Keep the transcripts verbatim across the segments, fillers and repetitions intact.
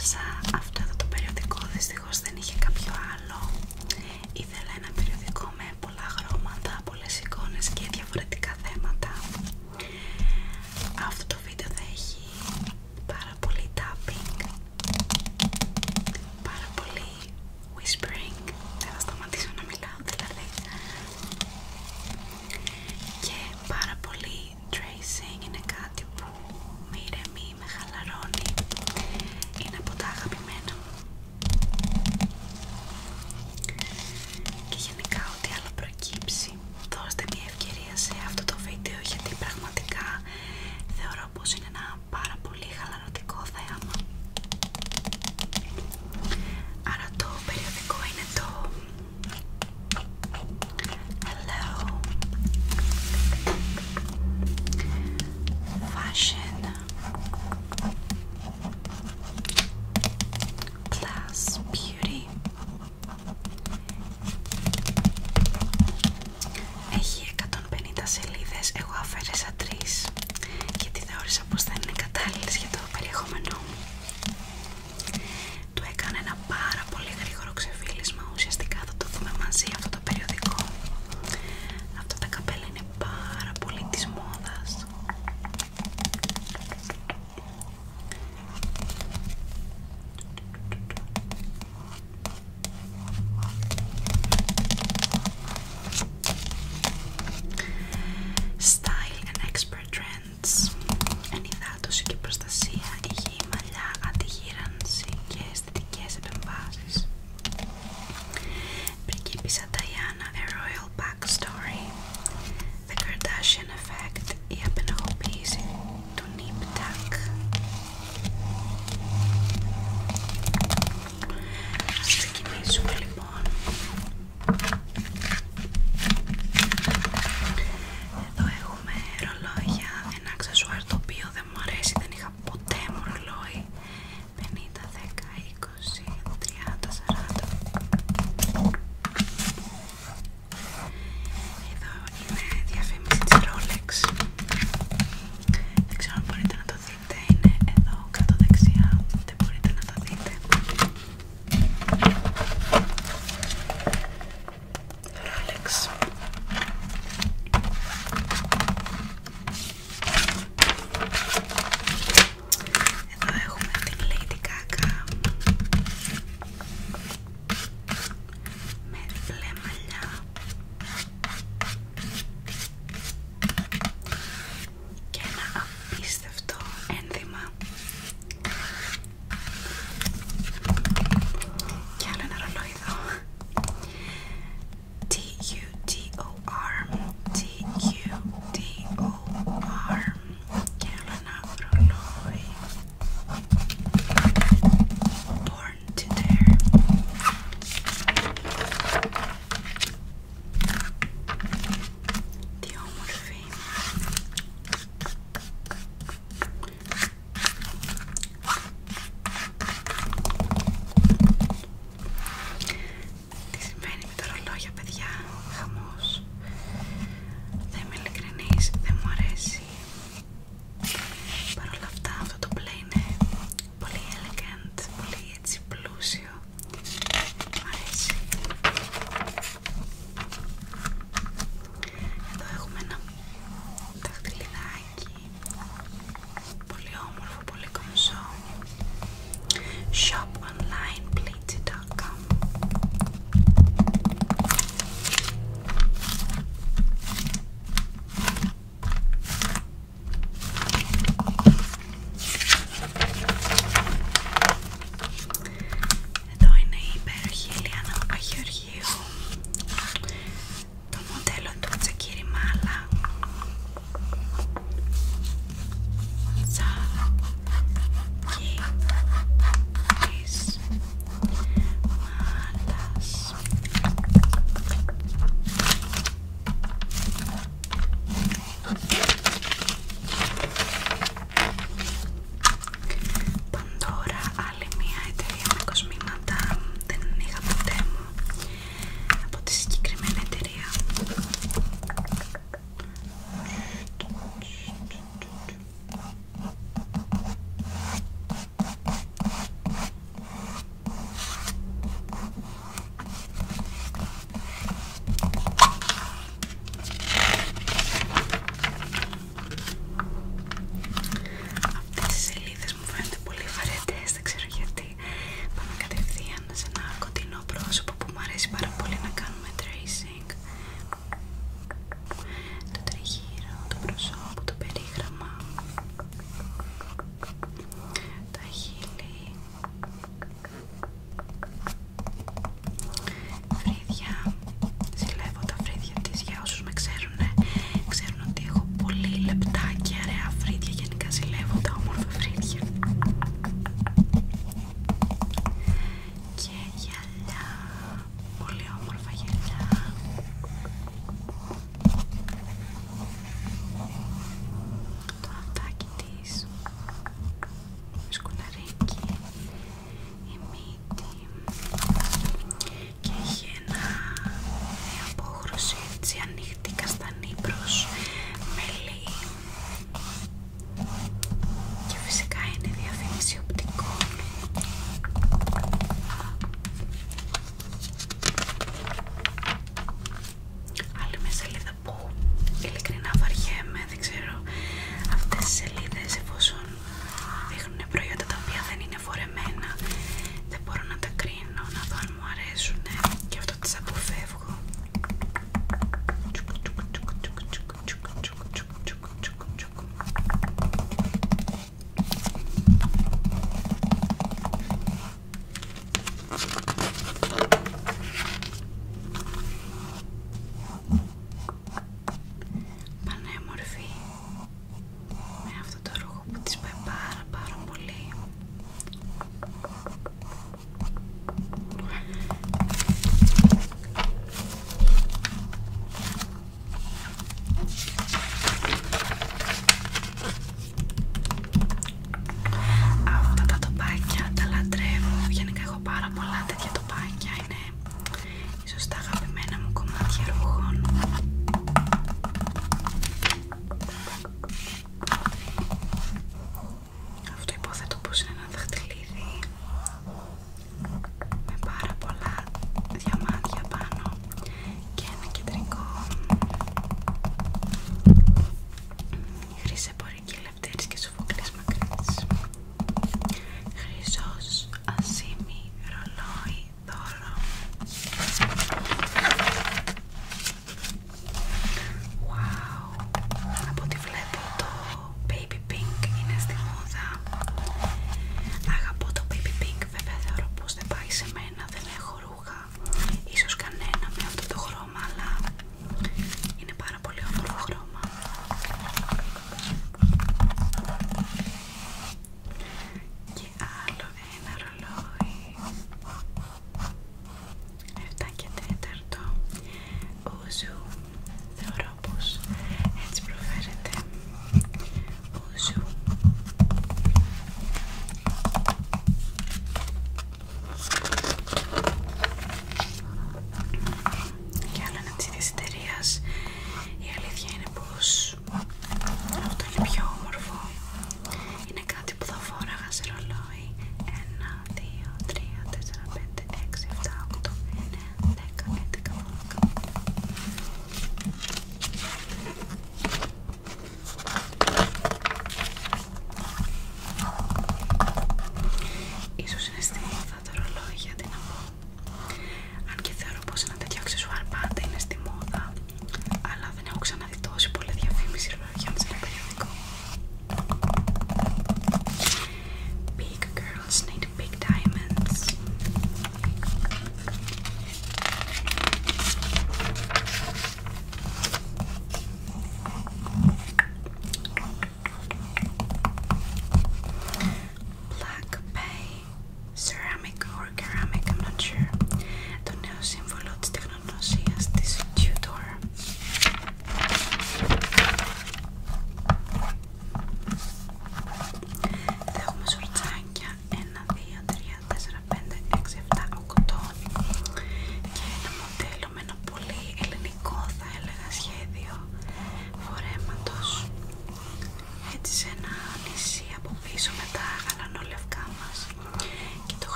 αγόρασα αυτό το περιοδικό, δυστυχώς δεν είχε κάποιο άλλο. Ήθελα ένα περιοδικό με πολλά χρώματα, πολλές εικόνες και διαφορετικά θέματα. Αυτό το βίντεο θα έχει πάρα πολύ tapping, πάρα πολύ whispering, δεν θα σταματήσω να μιλάω δηλαδή, και πάρα πολύ tracing. Είναι κάτι που με ηρεμεί, με χαλαρώνει, είναι από τα αγαπημένα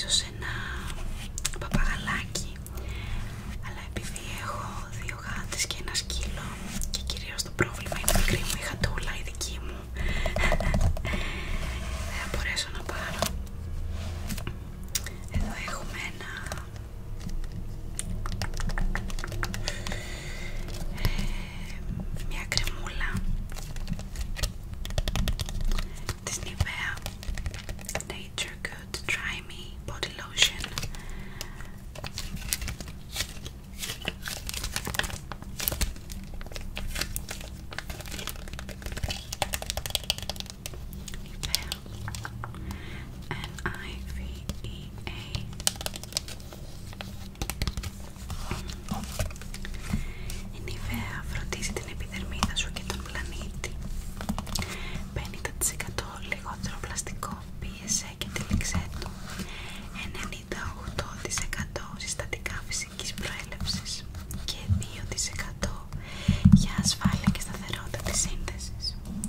πίσω σε ένα παπαγαλάκι, αλλά επειδή έχω δύο γάτες και ένα σκύλο και κυρίως το πρόβλημα είναι μικρή μου η γατούλα, η δική μου, δεν θα μπορέσω να πάρω. Εδώ έχουμε ένα ε, μια κρεμούλα της Nivea Nature Good Dry Me Body Lotion. Nivea N I V E A. Η Nivea φροντίζει την επιδερμίδα σου και τον πλανήτη. πενήντα τοις εκατό λιγότερο πλαστικό πίεσε και τύλιξέ του. ενενήντα οκτώ τοις εκατό συστατικά φυσικής προέλευσης και δύο τοις εκατό για ασφάλεια και σταθερότητα της σύνθεσης.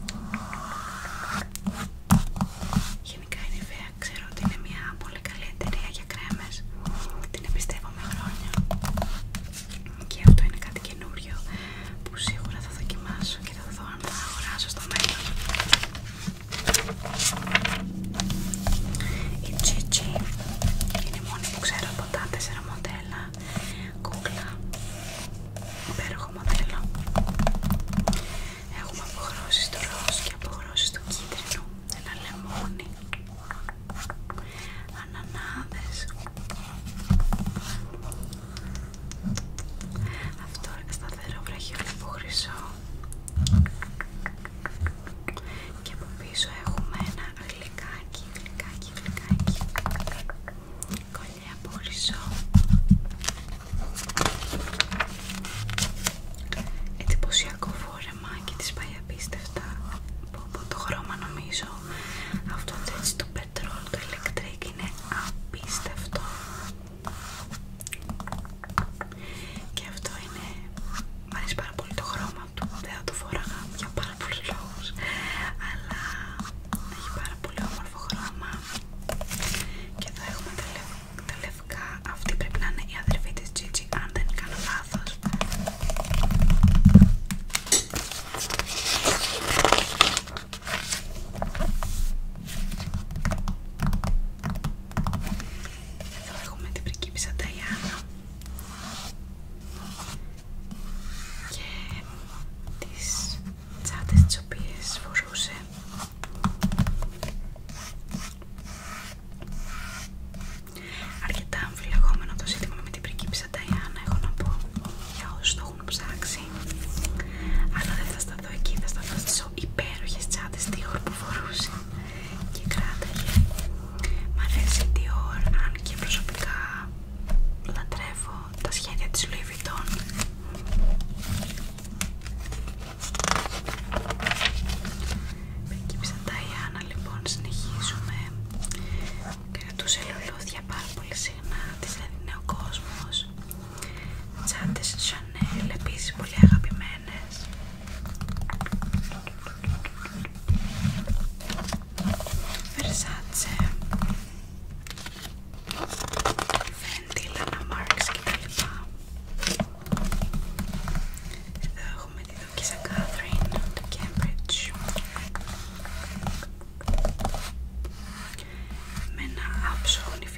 Γενικά η Nivea ξέρω ότι είναι μια πολύ καλή εταιρεία για κρέμες. Την εμπιστεύω με χρόνια. Και αυτό είναι κάτι καινούριο που σίγουρα θα δοκιμάσω και θα δω αν θα αγοράσω στο μέλλον. Η Gigi είναι η μόνη που ξέρω από τα τέσσερα μοντέλα. Κούκλα, υπέροχο μοντέλο. Έχουμε αποχρώσεις του ροζ και αποχρώσεις του κίτρινου, ένα λεμόνι, ανανάδες. Αυτό σταθερό βραχιόλιπο χρυσό. Και από πίσω έχουμε ένα γλυκάκι, γλυκάκι, γλυκάκι. Κολλή από χρυσό. Εντυπωσιακό φόρεμα και της πάει απίστευτα. Από το χρώμα νομίζω αυτό έτσι το πετρόλ, το electric είναι απίστευτο. Και αυτό είναι, μου αρέσει πάρα πολύ το χρώμα του, δεν θα το φόραγα για πάρα πολλούς λόγους, αλλά έχει πάρα πολύ όμορφο χρώμα. Και εδώ έχουμε τα, λευ, τα λευκά, αυτή πρέπει να είναι η αδερφή της Gigi αν δεν κάνω λάθος. Εδώ έχουμε την πριγκίπισσα Diana και τις τσάντες τις οποίες φορούσε. Αρκετά αμφιλεγόμενο το ζήτημα με την πριγκίπισσα Diana, έχω να πω, για όσους το έχουν ψάξει. Αλλά δεν θα σταθώ εκεί, θα σταθώ στις υπέροχες τσάντες Dior που φορούσε και κράταγε. Μ' αρέσει η Dior, αν και προσωπικά λατρεύω τα σχέδια της Louis Vuitton. Πριγκίπισσα Diana λοιπόν, συνεχίζουμε. Κρατούσε λουλούδια πάρα πολύ συχνά, της έδινε ο κόσμος. Τσάντες Chanel επίσης πολύ αγαπημένες. Versace, Fenty, Lana Marks κτλ. Εδώ έχουμε τη δόκισα Catherine του Cambridge με ένα άψογο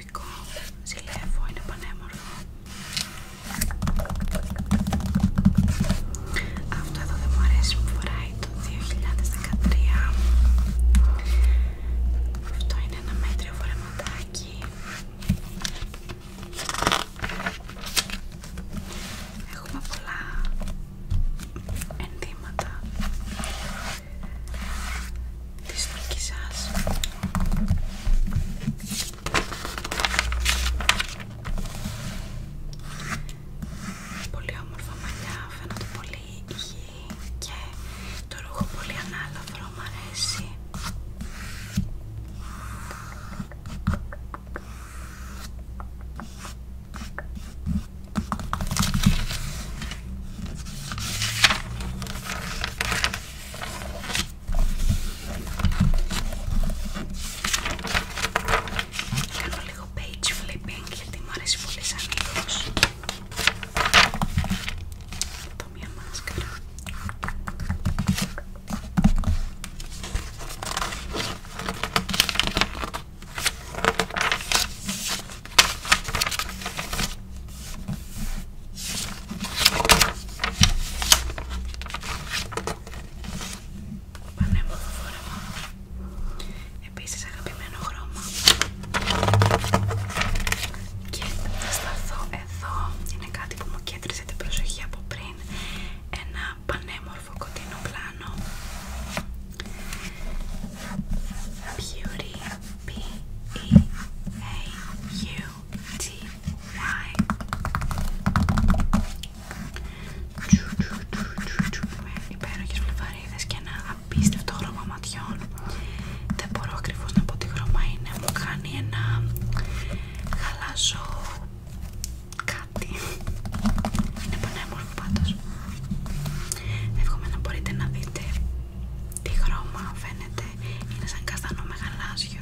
αγοράσω κάτι. Είναι πανέμορφο πάντως. Εύχομαι να μπορείτε να δείτε τι χρώμα φαίνεται. Είναι σαν καστανό με γαλάζιο,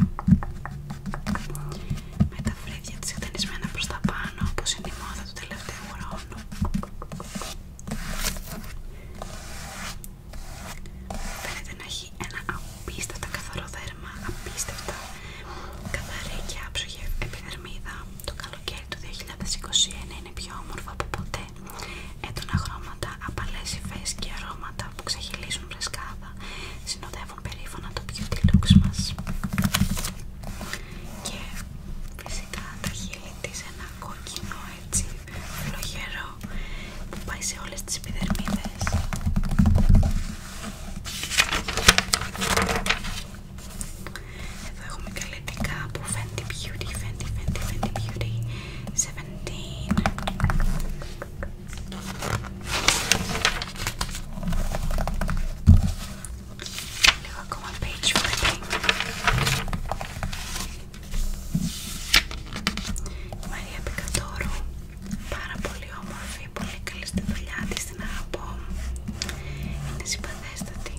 με τα φρύδια της εκτενισμένα προς τα πάνω, όπως είναι η μόδα του τελευταίου χρόνου. Φαίνεται να έχει ένα απίστευτα καθαρό δέρμα, απίστευτα καθαρή και άψογη επιδερμίδα. Το καλοκαίρι του δύο χιλιάδες είκοσι ένα είναι πιο όμορφα από ποτέ. Έντονα χρώματα, απαλές υφές και αρώματα που ξεχυλίζουν φρεσκάδα συνοδεύουν περήφανα το beauty looks μας. Και φυσικά τα χείλη της ένα κόκκινο έτσι φλογερό που πάει σε όλες τις επιδερμίδες. Εδώ έχουμε καλλιτικά από Fenty Beauty, Fenty, Fenty, Fenty Beauty seventeen. Λίγο ακόμα page flipping. Η Μαρία Πικαντόρου, πάρα πολύ όμορφη, πολύ καλή στη δουλειά της, την αγαπώ. Είναι συμπαθέστατη.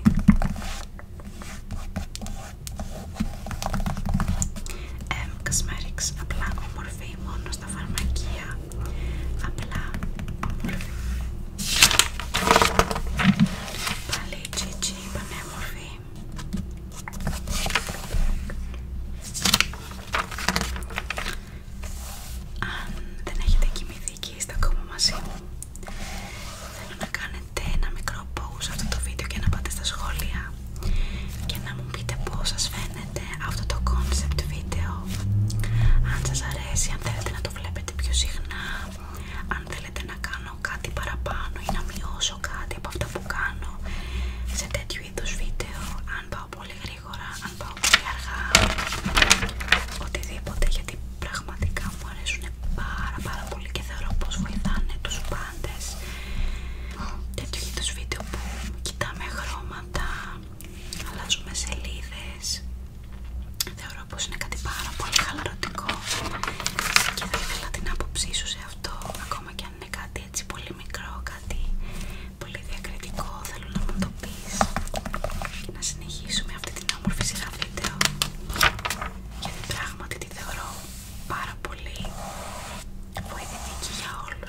M Cosmetics, απλά όμορφη, μόνο στα φαρμακεία, απλά όμορφη. Πάλι Gigi, πανέμορφη. Αν δεν έχετε κοιμηθεί και είστε ακόμα μαζί μου, θέλω να κάνετε ένα μικρό pause αυτό το βίντεο και να πάτε στα σχόλια και να μου πείτε πώς σας φαίνεται αυτό το concept βίντεο. Αν σας αρέσει, αν θέλετε να το βλέπετε πιο συχνά, αν θέλετε να κάνω κάτι παραπάνω ή να μειώσω κάτι από αυτά που κάνω σε τέτοιου είδους βίντεο, αν πάω πολύ γρήγορα, αν πάω πολύ αργά, οτιδήποτε, γιατί πραγματικά μου αρέσουν πάρα πάρα πολύ και θεωρώ πως βοηθάνε τους πάντες. Τέτοιου είδους βίντεο που κοιτάμε χρώματα, αλλάζουμε σελίδες, θεωρώ πως είναι κάτι πάρα πολύ χαλαρωτικό και θα ήθελα την άποψή σου σε αυτό, ακόμα και αν είναι κάτι έτσι πολύ μικρό, κάτι πολύ διακριτικό, θέλω να μου το πεις και να συνεχίσουμε αυτή την όμορφη σειρά βίντεο, γιατί πράγματι τη θεωρώ πάρα πολύ βοηθητική για όλους.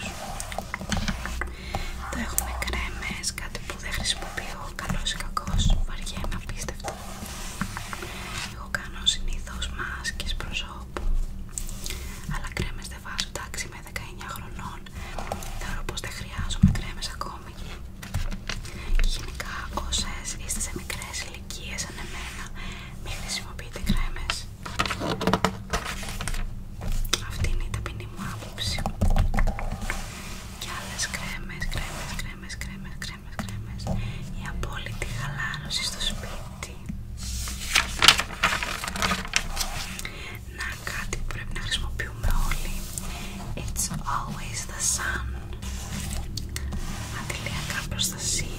Εδώ έχουμε κρέμες, κάτι που δεν χρησιμοποιώ, καλός ή κακός, βαριέμαι απίστευτα. Εγώ κάνω συνήθως μάσκες προσώπου, αλλά κρέμες δεν βάζω, εντάξει, είμαι δεκαεννιά χρονών, θεωρώ πως δεν χρειάζομαι κρέμες ακόμη. Και γενικά όσες είστε σε μικρές ηλικίες σαν εμένα, μην χρησιμοποιείτε κρέμες. Αυτή είναι η ταπεινή μου άποψη. Και άλλες κρέμες, κρέμες, κρέμες, κρέμες, κρέμες, κρέμες, η απόλυτη χαλάρωση στο σπίτι. Να, κάτι που πρέπει να χρησιμοποιούμε όλοι. It's always the sun. Αντιλιακά προστασία.